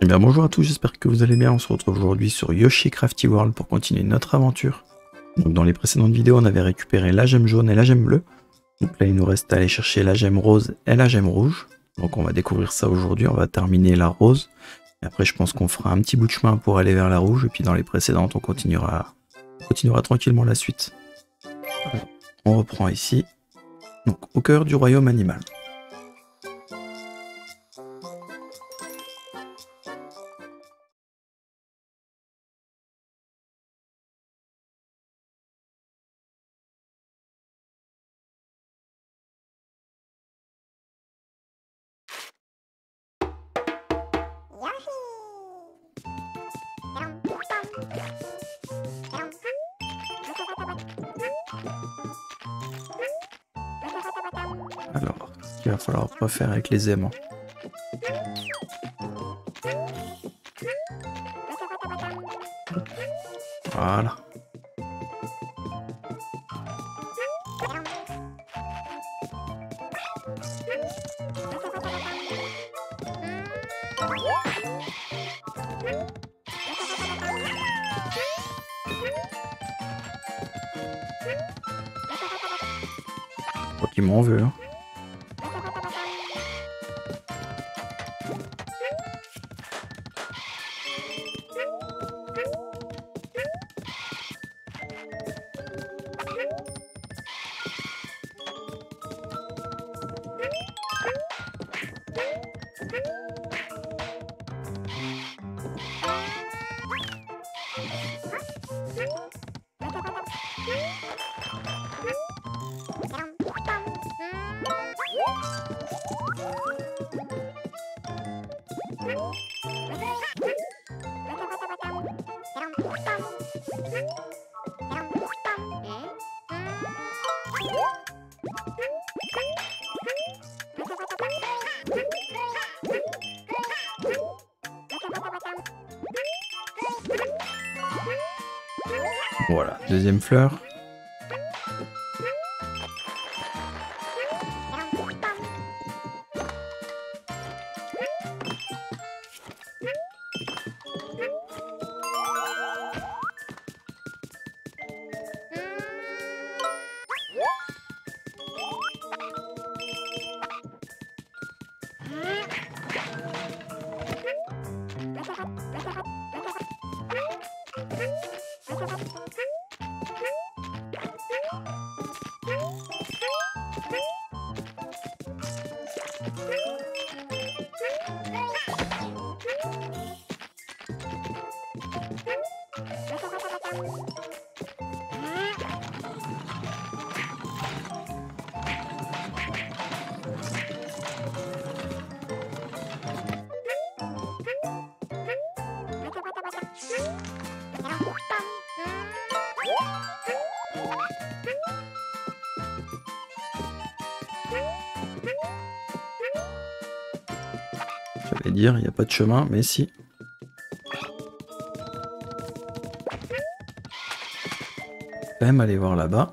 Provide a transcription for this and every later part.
Eh bien, bonjour à tous, j'espère que vous allez bien. On se retrouve aujourd'hui sur Yoshi Crafty World pour continuer notre aventure. Donc, dans les précédentes vidéos, on avait récupéré la gemme jaune et la gemme bleue. Donc là, il nous reste à aller chercher la gemme rose et la gemme rouge. Donc on va découvrir ça aujourd'hui, on va terminer la rose. Et après, je pense qu'on fera un petit bout de chemin pour aller vers la rouge. Et puis dans les précédentes, on continuera tranquillement la suite. Alors, on reprend ici. Donc au cœur du royaume animal. Alors, ce qu'il va falloir refaire avec les aimants. Voilà. Je crois qu'il m'en veut. Hein. Voilà, deuxième fleur. J'allais dire, il n'y a pas de chemin, mais si. Quand même aller voir là-bas.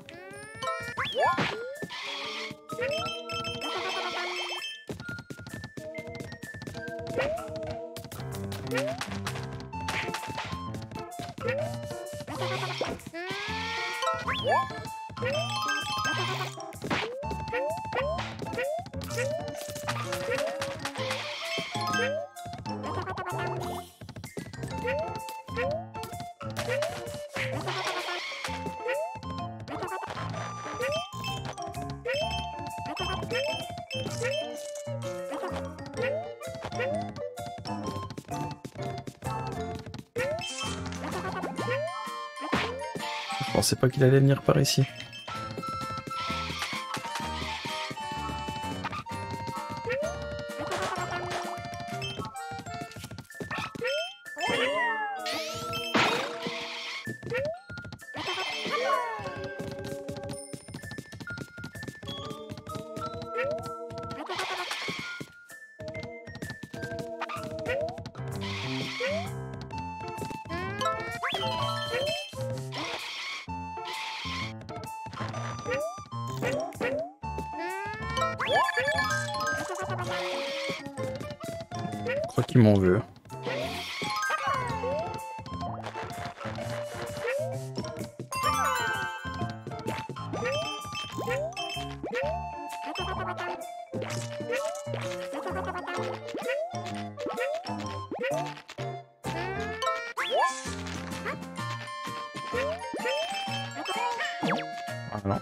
Je pensais pas qu'il allait venir par ici. Je crois qu'il m'en veut. Voilà.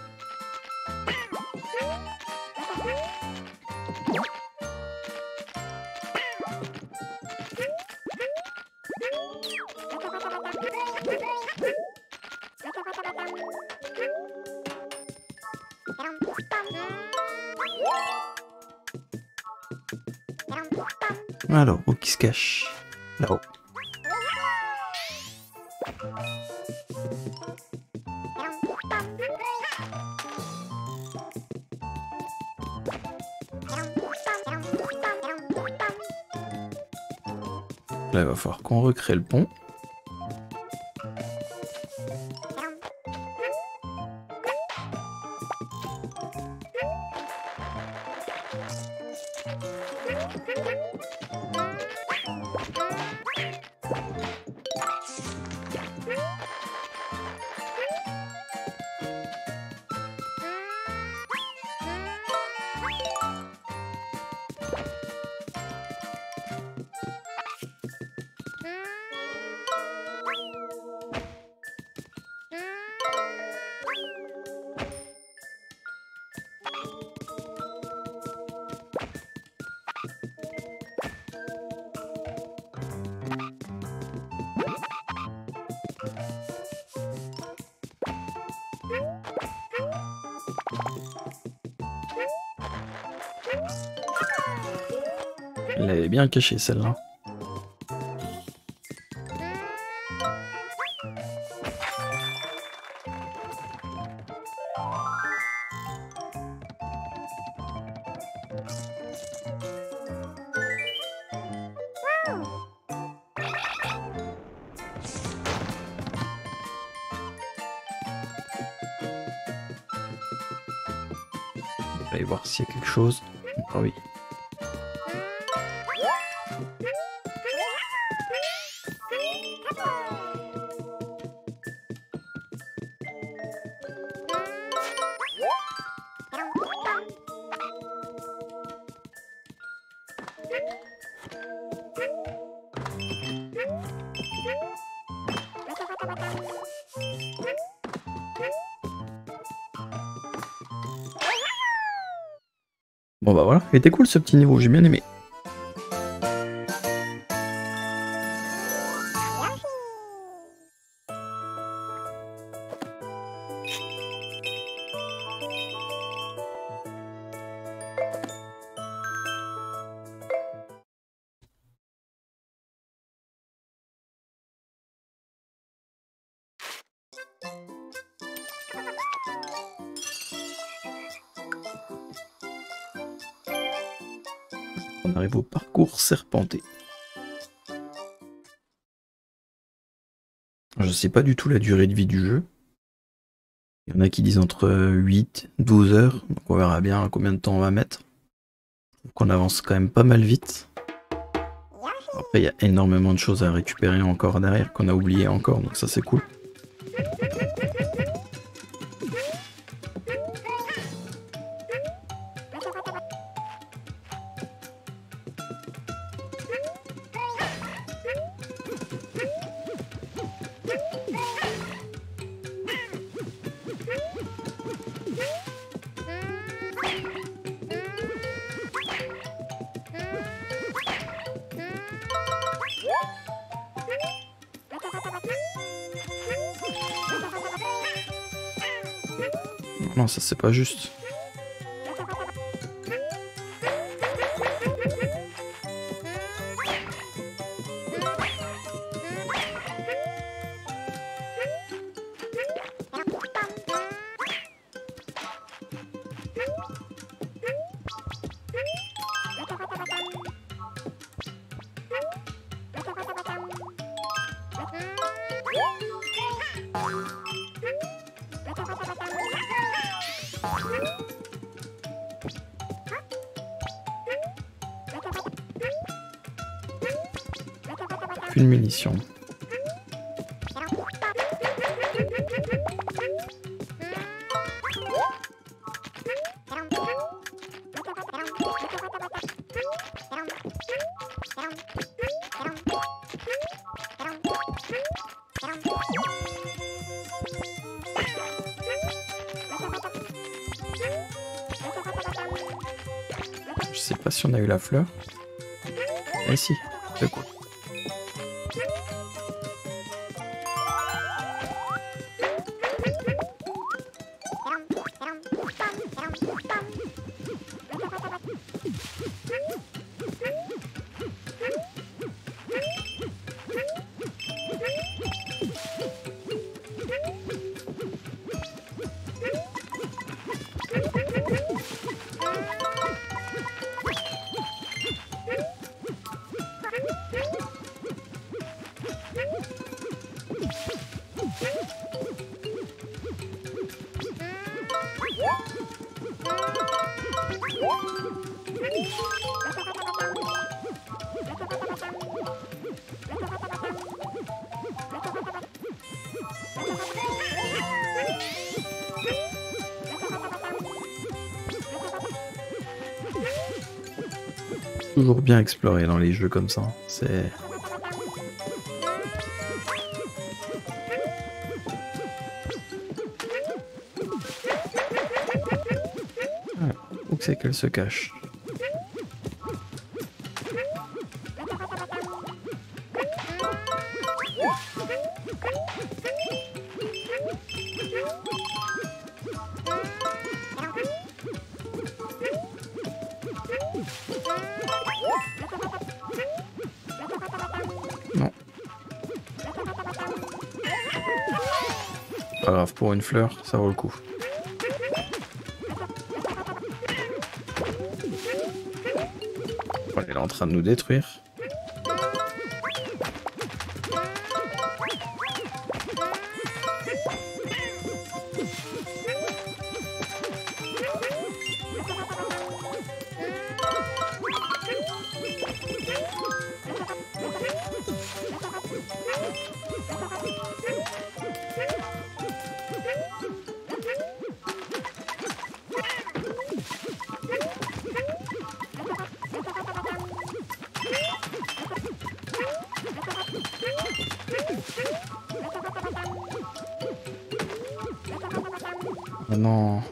Alors, où qui se cache? Là-haut. Là, il va falloir qu'on recrée le pont. Elle l'avait bien cachée celle-là. On va aller voir s'il y a quelque chose. Ah oui. Bon bah voilà, il était cool ce petit niveau, j'ai bien aimé. On arrive au parcours serpenté. Je sais pas du tout la durée de vie du jeu. Il y en a qui disent entre 8 et 12 heures, donc on verra bien combien de temps on va mettre. Donc on avance quand même pas mal vite. Après il y a énormément de choses à récupérer encore derrière qu'on a oublié encore, donc ça c'est cool. Non, ça c'est pas juste. Une munition. sais pas si on a eu la fleur. Eh si, c'est cool. Toujours bien explorer dans les jeux comme ça. C'est... Ah, où c'est qu'elle se cache? Non. Pas grave, pour une fleur, ça vaut le coup. Elle est en train de nous détruire. Oh non.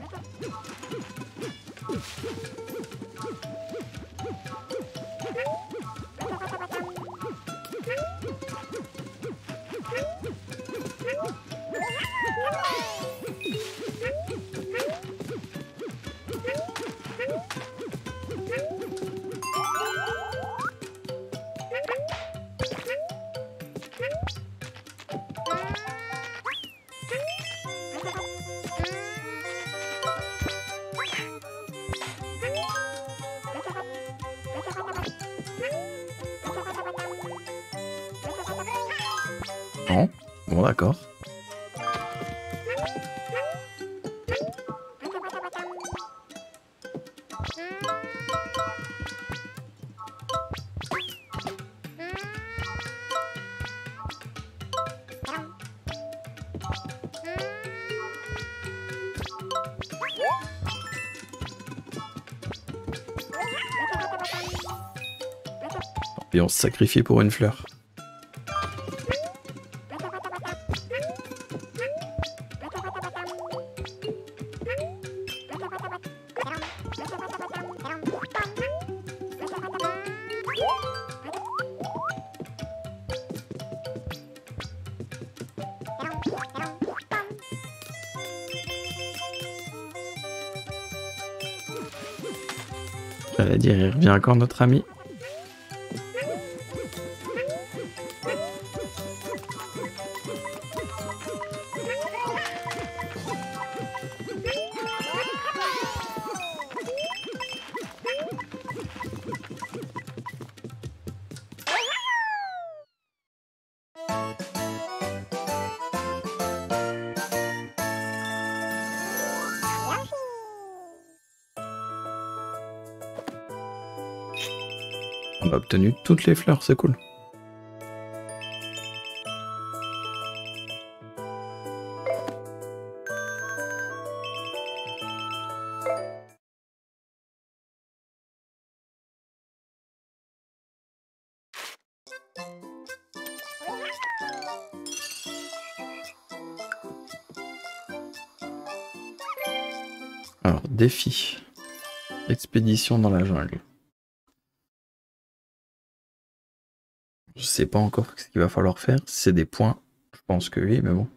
Non. Bon, d'accord. Et on se sacrifie pour une fleur. J'allais dire, il revient quand notre ami? On a obtenu toutes les fleurs, c'est cool. Alors, défi. Expédition dans la jungle. Je sais pas encore ce qu'il va falloir faire. Si c'est des points, je pense que oui, mais bon.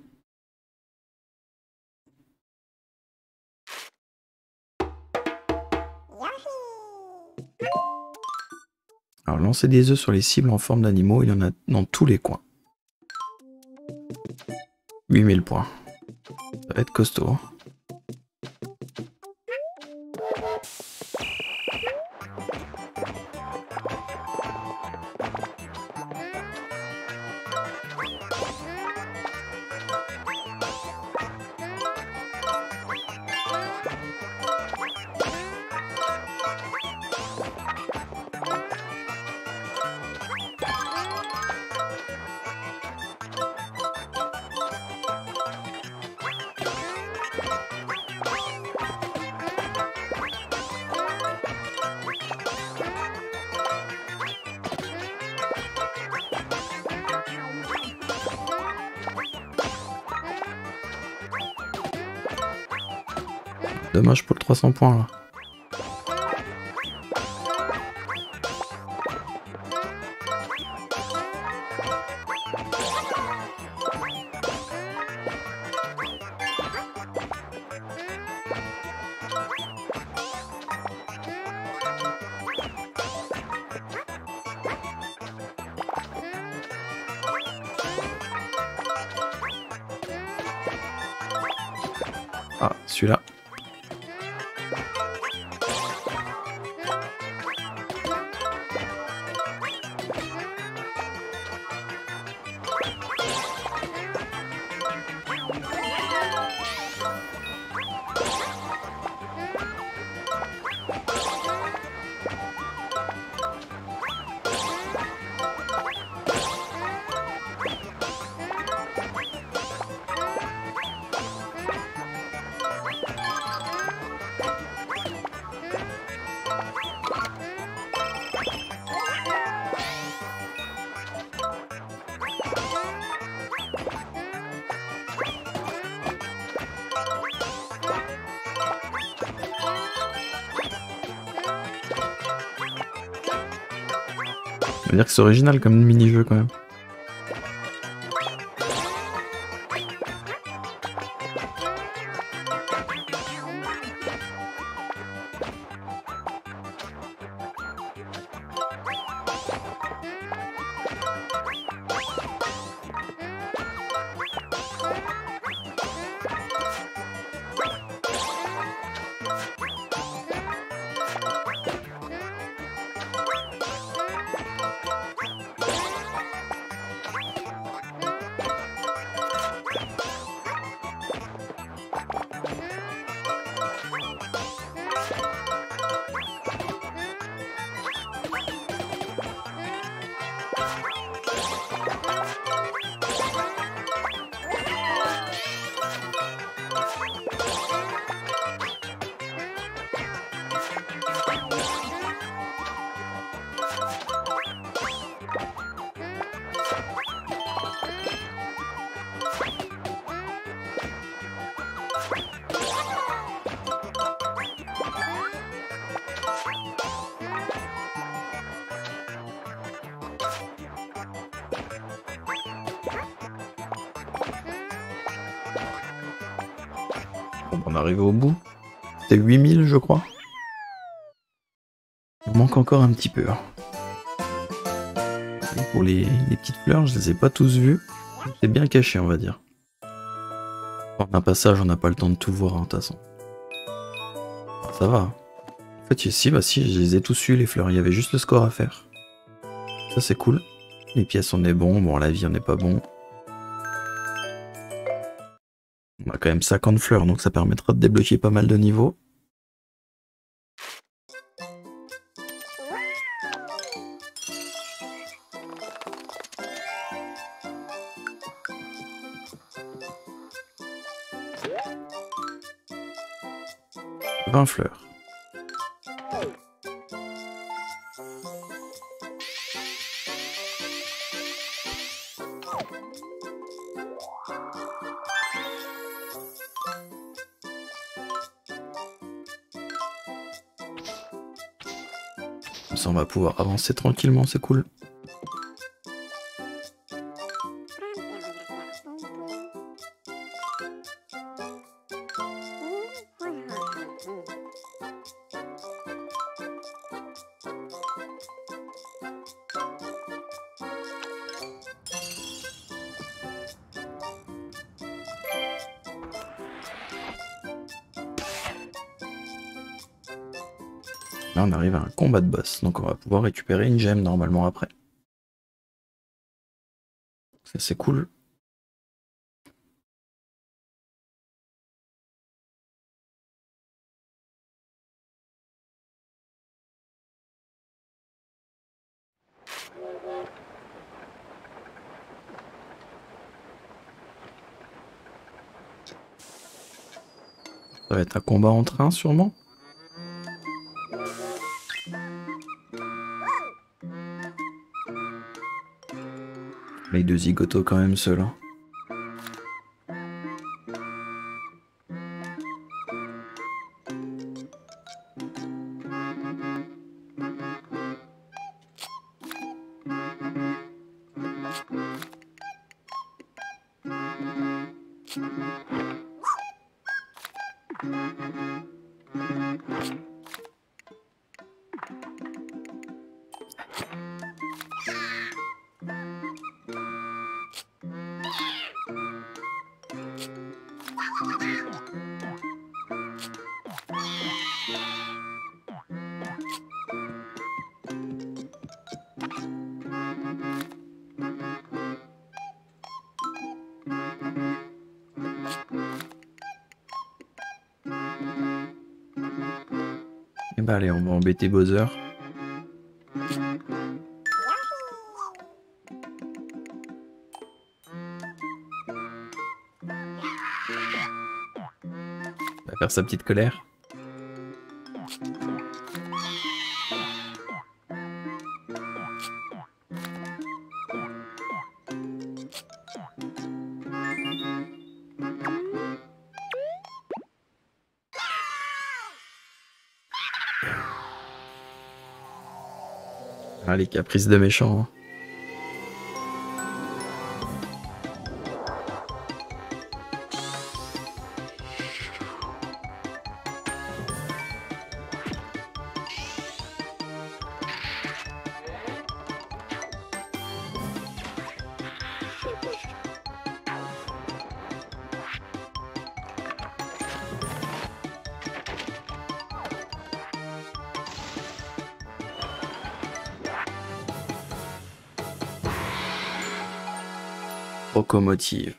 Alors lancer des œufs sur les cibles en forme d'animaux, il y en a dans tous les coins. 8000 points. Ça va être costaud. Hein. Dommage pour le 300 points là. Ah, celui-là. Ça veut dire que c'est original comme mini-jeu quand même. Bon, on est arrivé au bout. C'était 8000 je crois. Il manque encore un petit peu. Hein. Et pour les petites fleurs, je les ai pas tous vues. C'est bien caché on va dire. En un passage, on n'a pas le temps de tout voir en toute façon. Ça va. En fait, si, bah si, je les ai tous eus les fleurs. Il y avait juste le score à faire. Ça c'est cool. Les pièces on est bon. Bon, la vie on est pas bon. On a quand même 50 fleurs, donc ça permettra de débloquer pas mal de niveaux. « 20 fleurs. Comme ça on va pouvoir avancer tranquillement, c'est cool. Là, on arrive à un combat de boss, donc on va pouvoir récupérer une gemme normalement après. Ça, c'est cool. Ça va être un combat en train, sûrement. Les deux zigotos quand même seuls. Hein. Et bah allez, on va embêter Bowser. Il va faire sa petite colère. Ah, les caprices de méchants. Hein. Locomotive.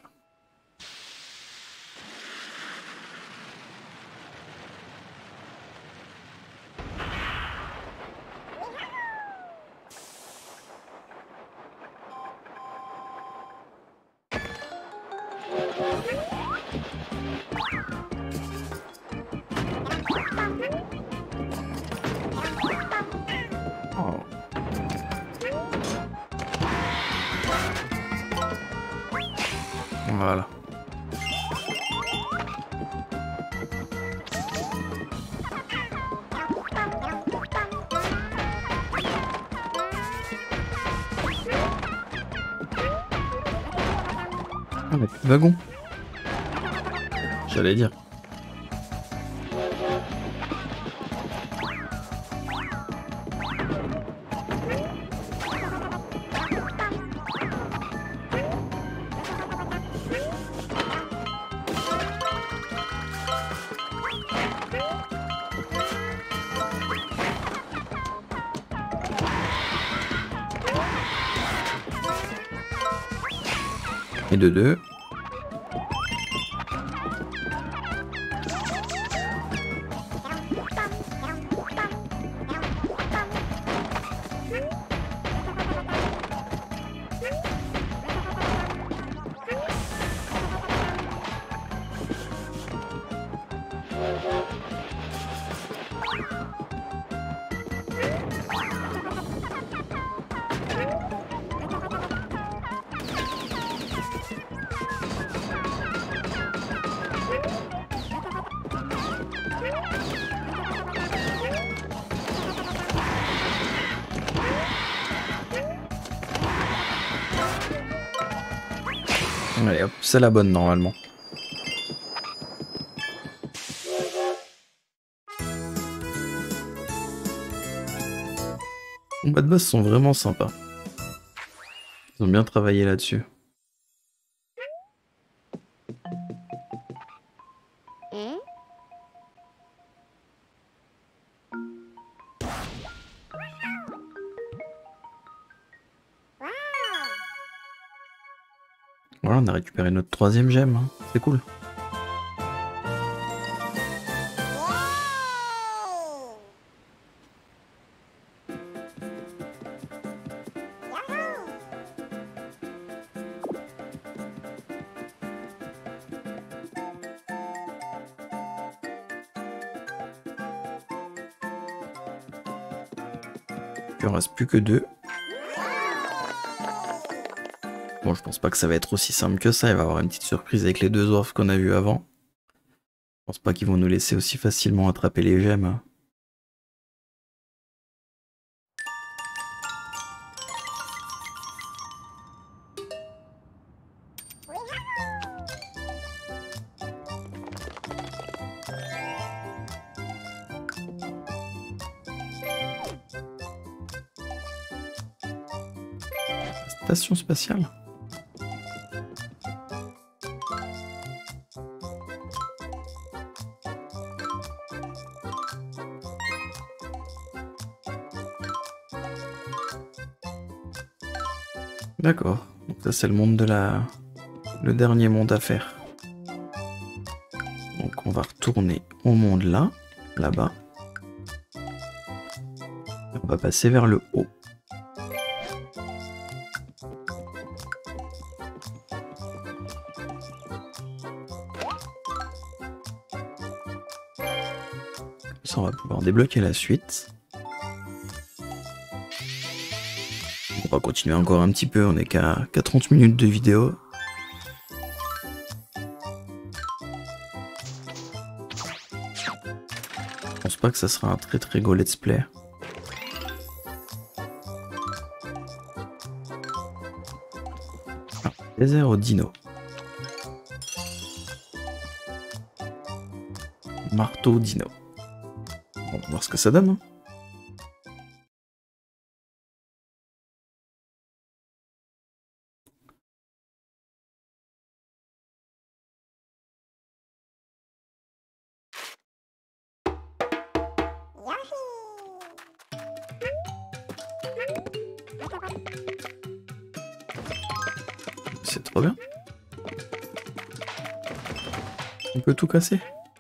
Oh. Voilà. Ah, mais plus de wagon. J'allais dire. Et de deux. Allez hop, c'est la bonne normalement. Les combats de boss sont vraiment sympas. Ils ont bien travaillé là-dessus. Voilà, on a récupéré notre 3e gemme, hein. C'est cool. Il en reste plus que 2. Bon, je pense pas que ça va être aussi simple que ça. Il va y avoir une petite surprise avec les 2 orphes qu'on a vus avant. Je pense pas qu'ils vont nous laisser aussi facilement attraper les gemmes. Station spatiale. D'accord, donc ça c'est le monde de le dernier monde à faire. Donc on va retourner au monde là-bas. On va passer vers le haut. Ça, on va pouvoir débloquer la suite. On va continuer encore un petit peu, on est qu'à 30 minutes de vidéo. Je pense pas que ça sera un très gros let's play. Ah, désert au dino. Marteau dino. Bon, on va voir ce que ça donne. Hein. C'est trop bien. On peut tout casser.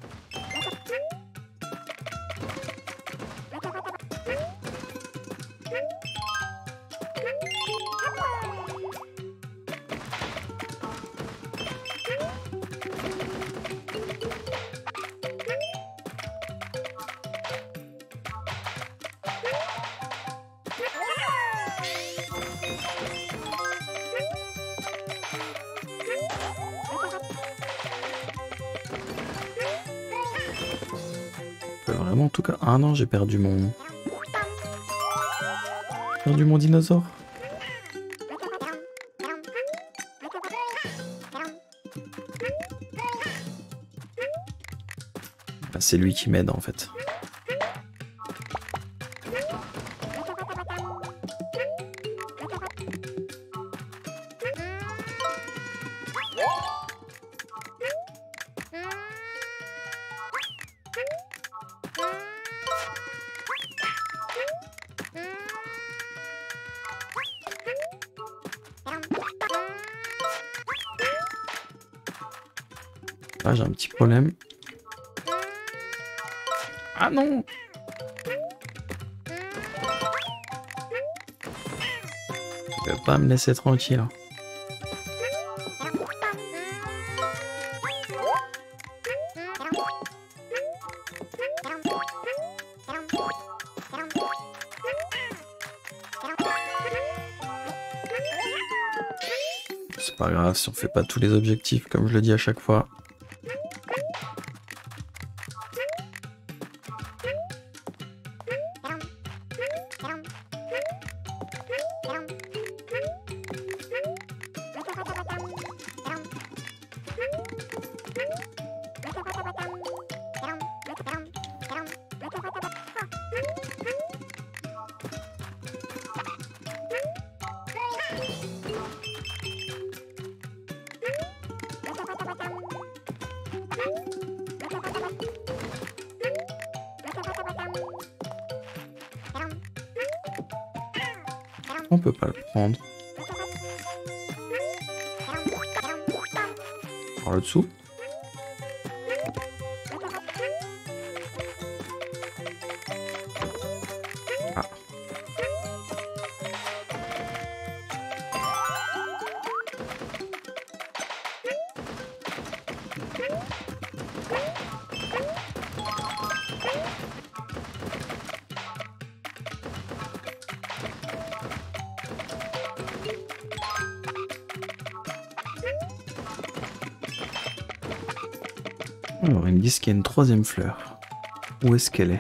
Vraiment en tout cas. Ah non, j'ai perdu mon... dinosaure. Ah, c'est lui qui m'aide en fait. Ah, j'ai un petit problème. Ah non! Il veut pas me laisser tranquille. Hein. C'est pas grave si on fait pas tous les objectifs comme je le dis à chaque fois. On peut pas le prendre. Par le dessous. Ah. Alors, ils me disent qu'il y a une troisième fleur. Où est-ce qu'elle est?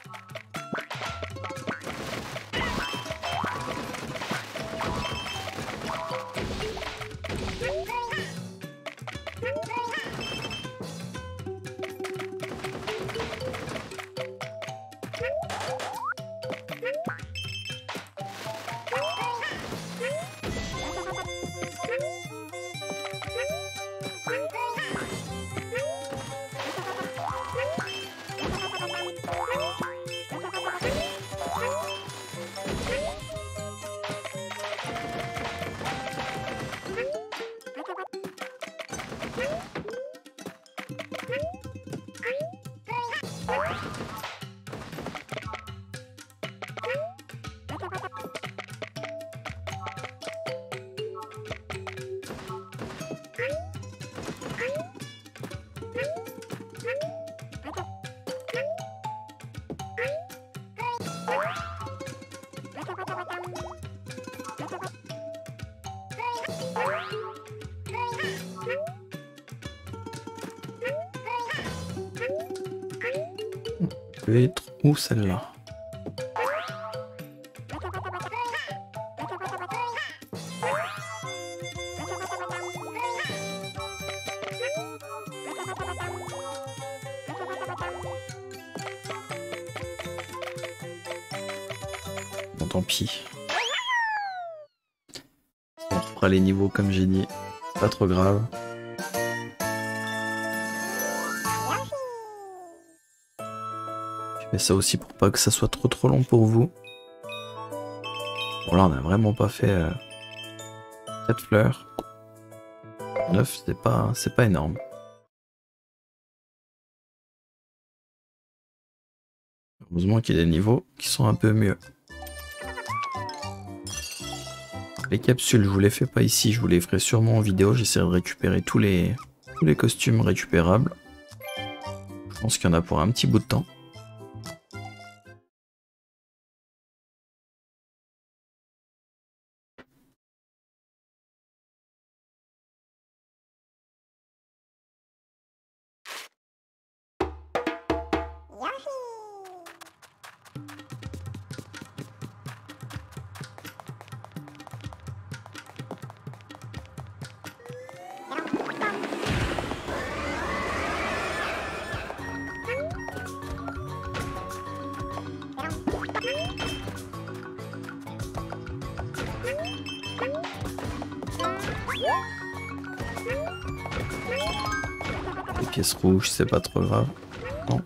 Je vais être où celle-là? Bon, tant pis. On refera les niveaux comme j'ai dit. Pas trop grave. Je fais ça aussi pour pas que ça soit trop long pour vous. Bon là on a vraiment pas fait 4 fleurs. 9 c'est pas énorme. Heureusement qu'il y a des niveaux qui sont un peu mieux. Les capsules, je vous les fais pas ici, je vous les ferai sûrement en vidéo. J'essaierai de récupérer tous les costumes récupérables. Je pense qu'il y en a pour un petit bout de temps. Les pièces rouges, c'est pas trop grave. Non.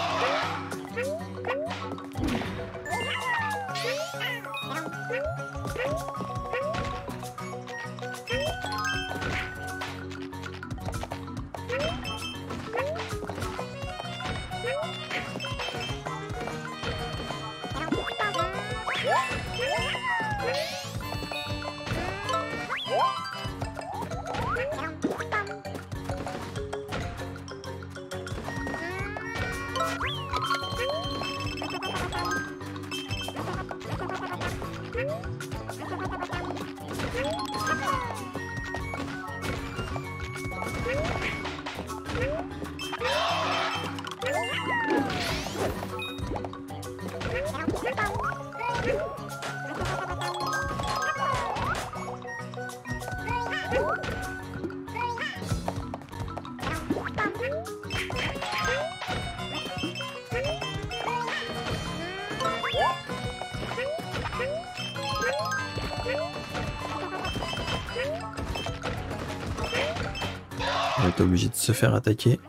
On va être obligé de se faire attaquer.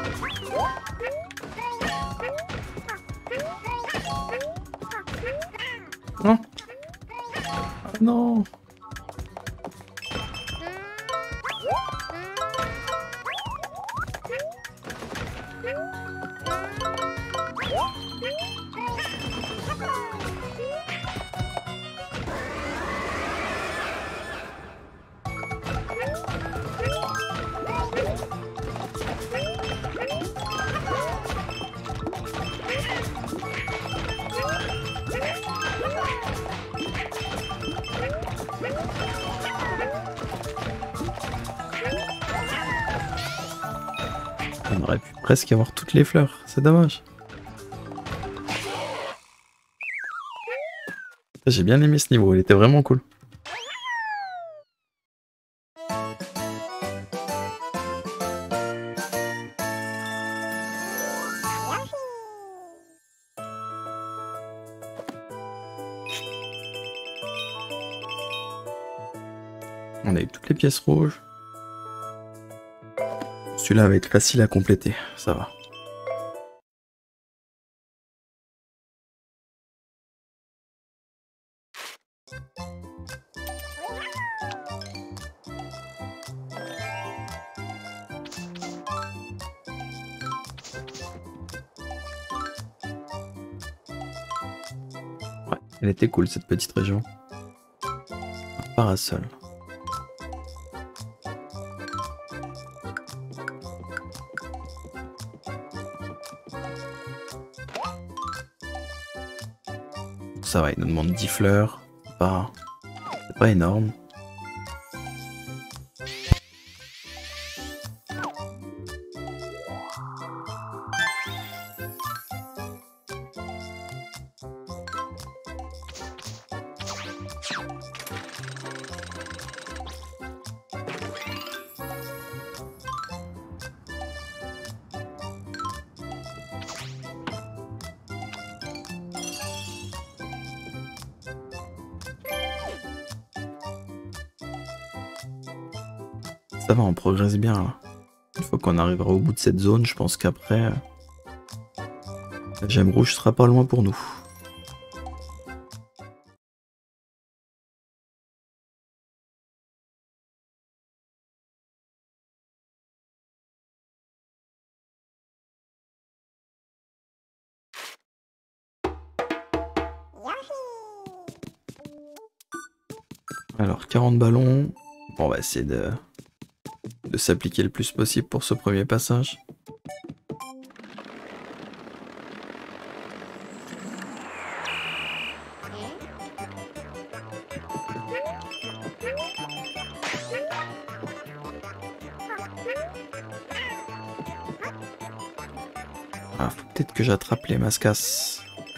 Non. Ah non. On aurait pu presque avoir toutes les fleurs, c'est dommage. J'ai bien aimé ce niveau, il était vraiment cool. On a eu toutes les pièces rouges. Celui-là va être facile à compléter, ça va. Ouais, elle était cool cette petite région. Un parasol. Ça va, il nous demande 10 fleurs. C'est pas énorme. Ça va, on progresse bien là. Une fois qu'on arrivera au bout de cette zone, je pense qu'après, la gemme rouge sera pas loin pour nous. Alors, 40 ballons. Bon, on va essayer de s'appliquer le plus possible pour ce premier passage. Ah, faut peut-être que j'attrape les mascasses.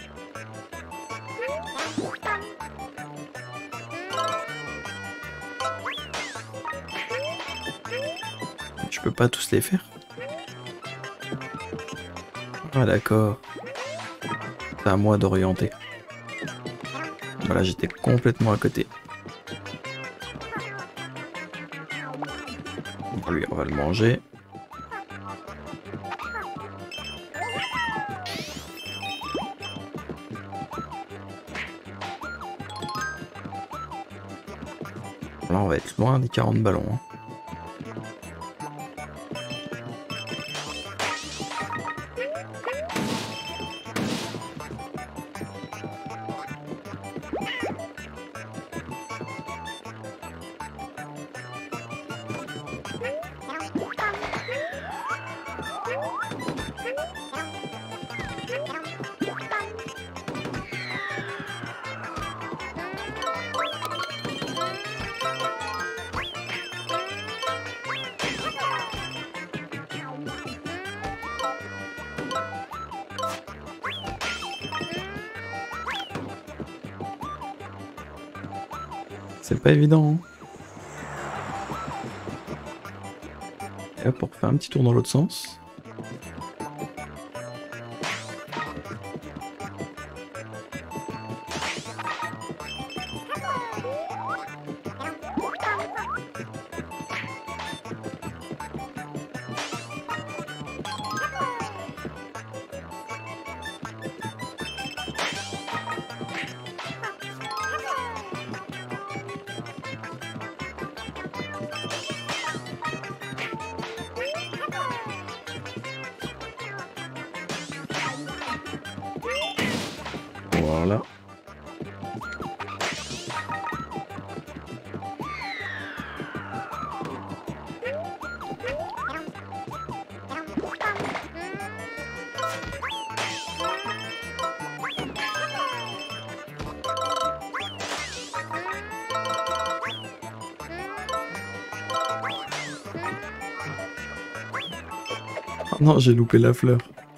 Je peux pas tous les faire. Ah d'accord. C'est à moi d'orienter. Voilà, j'étais complètement à côté. Lui, on va le manger. Là, on va être loin des 40 ballons. Hein. C'est pas évident. Hein. Et hop, on refait un petit tour dans l'autre sens. voir là. Oh non, j'ai loupé la fleur.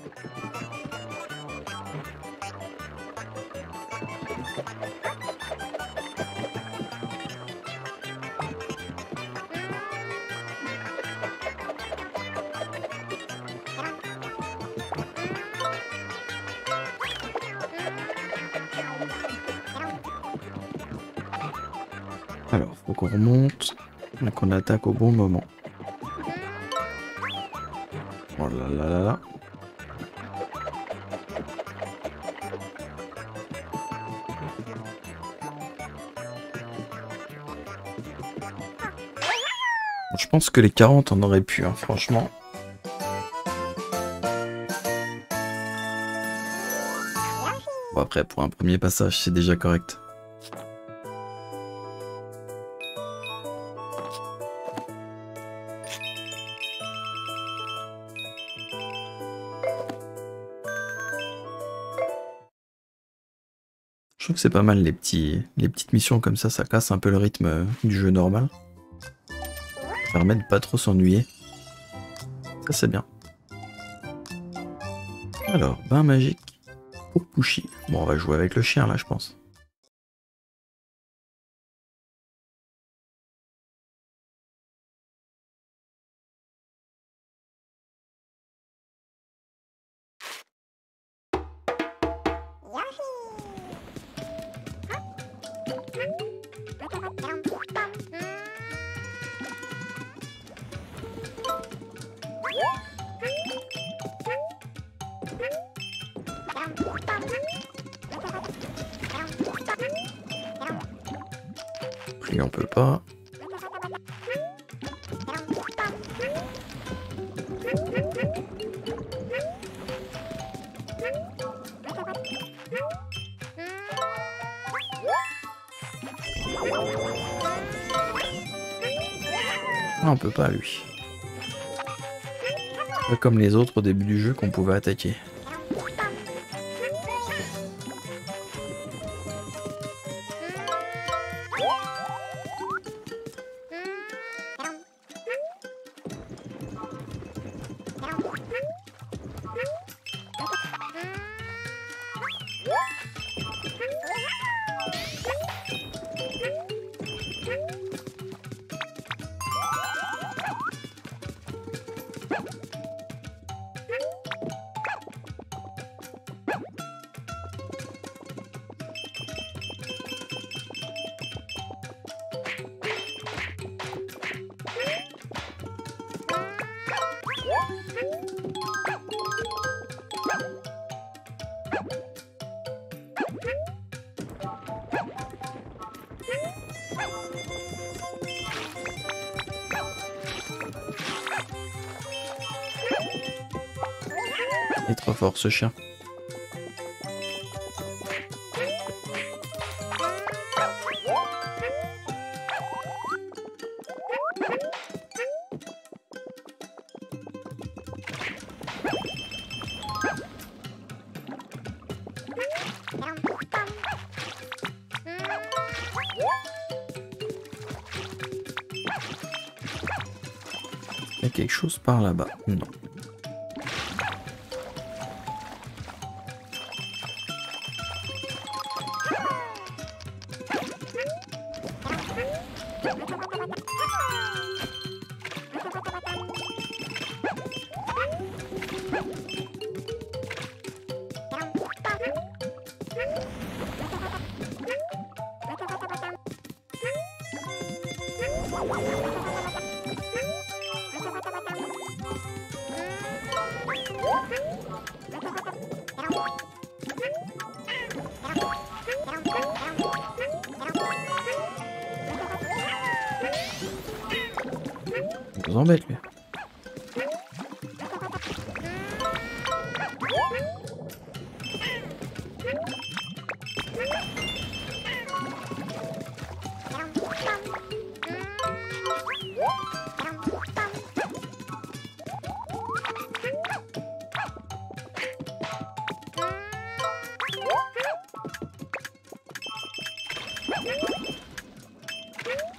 Alors, faut qu'on remonte et qu'on attaque au bon moment. Oh là là là là. Je pense que les 40 on aurait pu, hein, franchement. Bon, après, pour un premier passage, c'est déjà correct. Je trouve que c'est pas mal les petites missions comme ça casse un peu le rythme du jeu normal. Ça permet de pas trop s'ennuyer. Ça c'est bien. Alors, bain magique pour Pushy. Bon, on va jouer avec le chien là, je pense. Lui on peut pas. Ah, on peut pas lui. Pas comme les autres au début du jeu qu'on pouvait attaquer. Il est trop fort ce chien. Il y a quelque chose par là-bas. Non. On nous embête lui.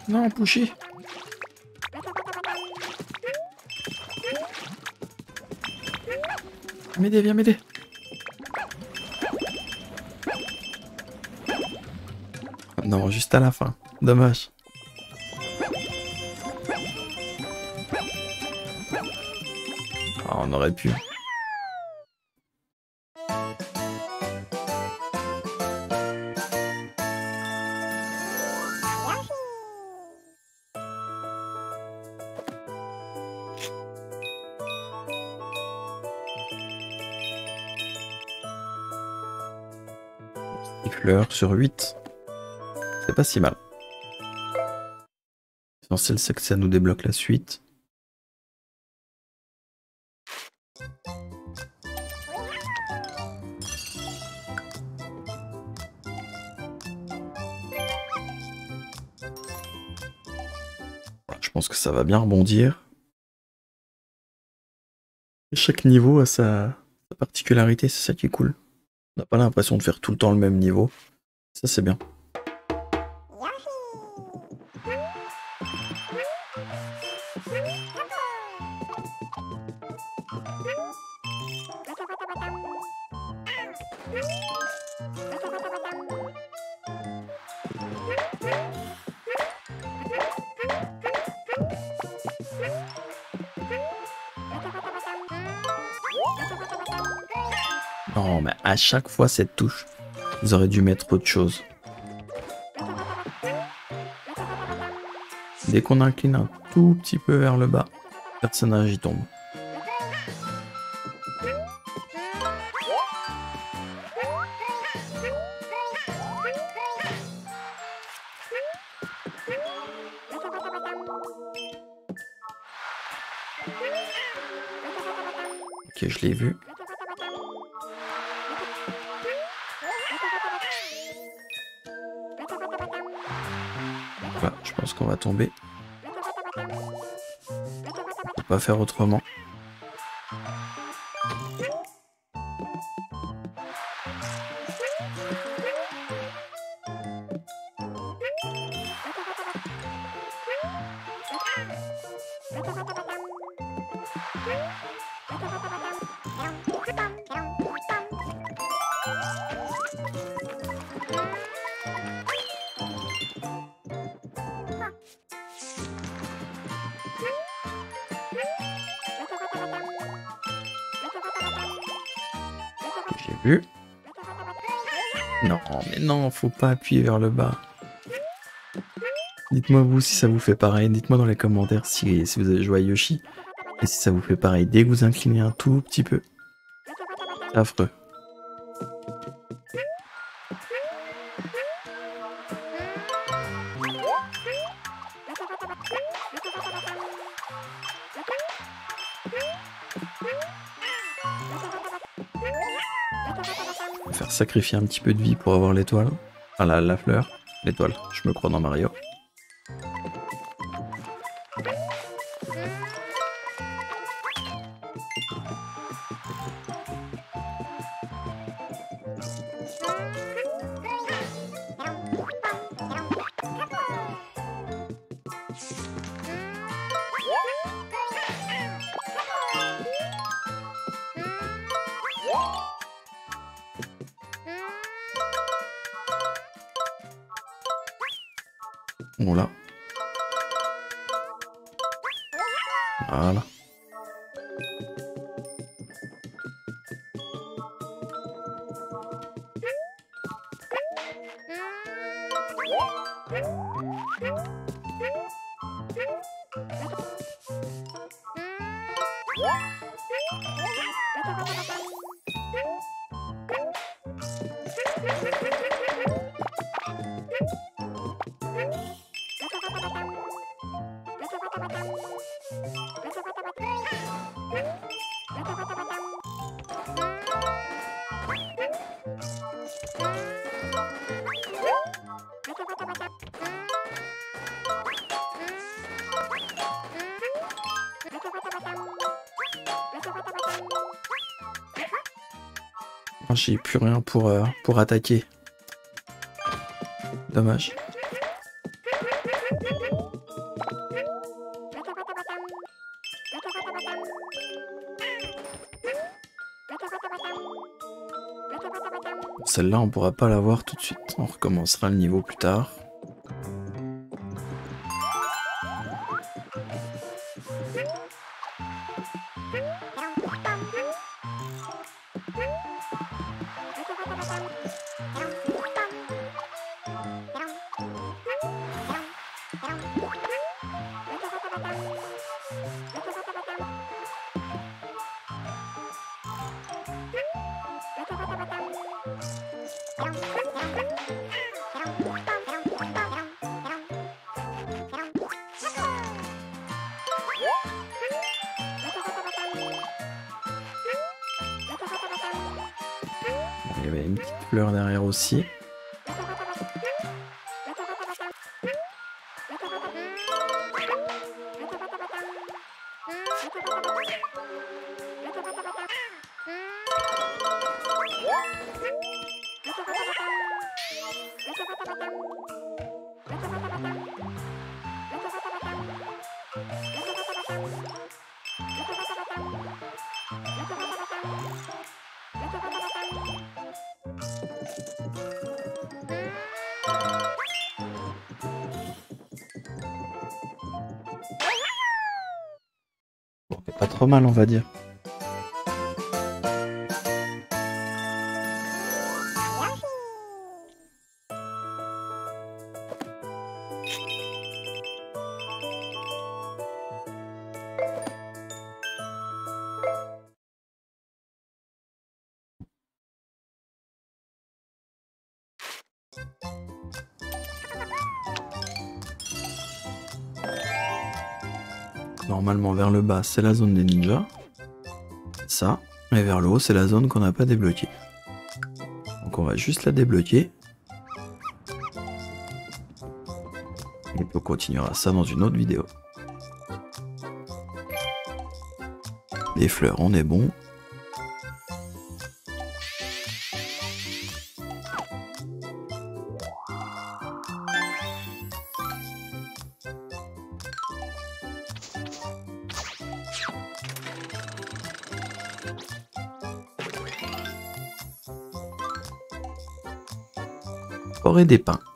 Non, Pushy. M'aider, viens m'aider. Non, juste à la fin. Dommage. Ah, on aurait pu. Fleurs sur 8. C'est pas si mal. L'essentiel, c'est que ça nous débloque la suite. Je pense que ça va bien rebondir. Et chaque niveau a sa particularité, c'est ça qui est cool. On n'a pas l'impression de faire tout le temps le même niveau. Ça, c'est bien. Non, mais à chaque fois cette touche, vous aurez dû mettre autre chose. Dès qu'on incline un tout petit peu vers le bas, le personnage y tombe. Ok, je l'ai vu. Voilà, je pense qu'on va tomber. On peut pas faire autrement. J'ai vu. Non, mais non, faut pas appuyer vers le bas. Dites-moi vous si ça vous fait pareil. Dites-moi dans les commentaires si vous avez joué à Yoshi. Et si ça vous fait pareil dès que vous inclinez un tout petit peu. C'est affreux. On va faire sacrifier un petit peu de vie pour avoir l'étoile. Enfin la fleur. L'étoile, je me crois dans Mario. Voilà. Voilà. J'ai plus rien pour attaquer. Dommage. Celle-là, on pourra pas la voir tout de suite. On recommencera le niveau plus tard. Il y avait une petite fleur derrière aussi. Bon, c'est pas trop mal, on va dire. Normalement vers le bas c'est la zone des ninjas, ça, et vers le haut c'est la zone qu'on n'a pas débloquée. Donc on va juste la débloquer. Et puis on continuera ça dans une autre vidéo. Les fleurs on est bon. Forêt des pins.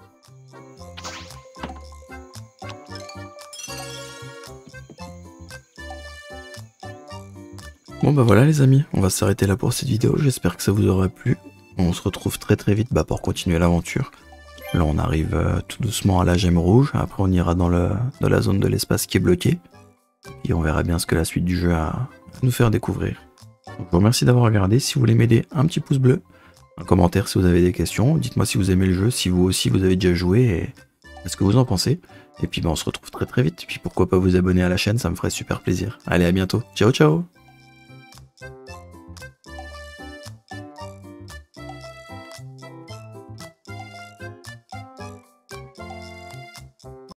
Bon bah voilà les amis, on va s'arrêter là pour cette vidéo, j'espère que ça vous aura plu. On se retrouve très vite pour continuer l'aventure. Là on arrive tout doucement à la gemme rouge, après on ira dans la zone de l'espace qui est bloquée. Et on verra bien ce que la suite du jeu a à nous faire découvrir. Donc, je vous remercie d'avoir regardé, si vous voulez m'aider, un petit pouce bleu. Un commentaire si vous avez des questions, dites-moi si vous aimez le jeu, si vous aussi vous avez déjà joué et ce que vous en pensez. Et puis on se retrouve très vite, et puis pourquoi pas vous abonner à la chaîne, ça me ferait super plaisir. Allez à bientôt, ciao ciao.